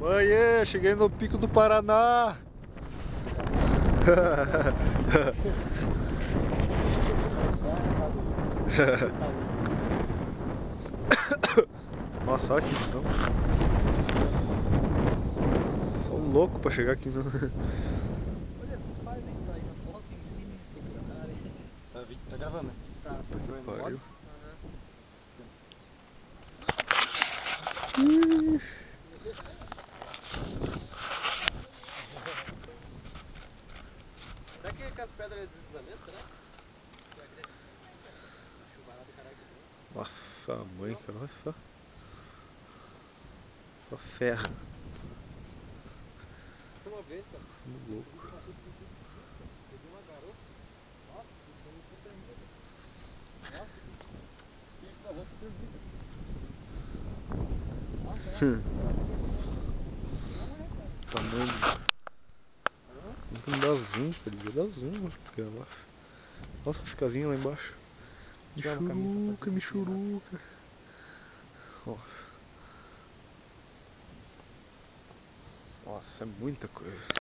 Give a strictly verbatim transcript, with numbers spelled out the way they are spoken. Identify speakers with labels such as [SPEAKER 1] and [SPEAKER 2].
[SPEAKER 1] Oiê, cheguei no Pico do Paraná. Nossa, olha aqui então. Sou louco pra chegar aqui no...
[SPEAKER 2] Tá gravando? Tá.
[SPEAKER 1] Pariu.
[SPEAKER 2] Será que aquelas pedras é deslizamento, será?
[SPEAKER 1] Nossa mãe, cara, olha só. Só serra.
[SPEAKER 2] Uma vez, cara.
[SPEAKER 1] Muito louco.
[SPEAKER 2] Peguei uma garota. Nossa, isso aí foi tremendo. Nossa, que isso, eu vou te perder.
[SPEAKER 1] Tamanho. Não dá zoom, cara. Devia dar zoom. Nossa, nossa, as casinhas lá embaixo. Michuruca, michuruca. Nossa. Nossa, é muita coisa.